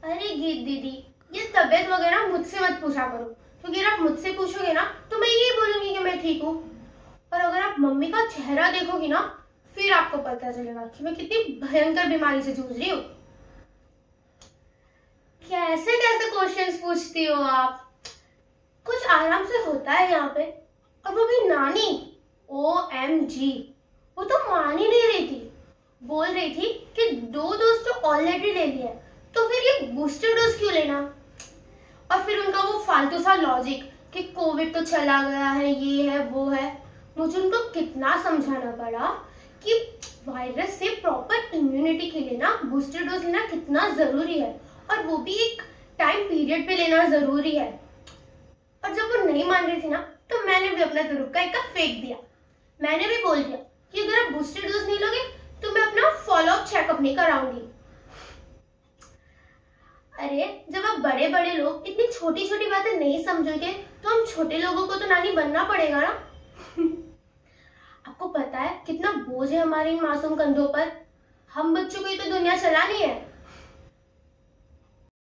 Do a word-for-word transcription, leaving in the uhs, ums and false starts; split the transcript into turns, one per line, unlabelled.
अरे गीत दीदी, ये तबीयत वगैरह मुझसे मत पूछा करो, क्योंकि अगर आप मुझसे पूछोगे ना तो मैं यही बोलूंगी कि मैं ठीक हूँ। और अगर आप मम्मी का चेहरा देखोगी ना, फिर आपको पता चलेगा कि मैं कितनी भयंकर बीमारी से जूझ रही हूँ। कैसे कैसे क्वेश्चंस पूछती हो आप? कुछ आराम से होता है यहाँ पे। और वो भी नानी, ओ एम जी, वो तो मान ही नहीं रही थी। बोल रही थी कि दो डोज तो ऑलरेडी ले लिया है, तो फिर ये बूस्टर डोज क्यों लेना? और फिर उनका वो फालतू सा लॉजिक कि कोविड तो चला गया है, ये है वो है। मुझे उनको कितना समझाना पड़ा कि वायरस से प्रॉपर इम्यूनिटी के लिए ना बूस्टर डोज लेना कितना जरूरी है, और वो भी एक टाइम पीरियड पे लेना जरूरी है। और जब वो नहीं मान रही थी ना, तो मैंने भी अपना तुरुक्का इक्का फेंक दिया। मैंने भी बोल दिया कि अगर आप बूस्टर डोज नहीं लोगे तो मैं अपना फॉलो अप चेकअप नहीं कराऊंगी। अरे जब आप बड़े बड़े लोग इतनी छोटी छोटी बातें नहीं समझोगे, तो हम छोटे लोगों को तो नानी बनना पड़ेगा ना। आपको पता है कितना बोझ है हमारे इन मासूम कंधों पर? हम बच्चों को ही तो दुनिया चलानी है,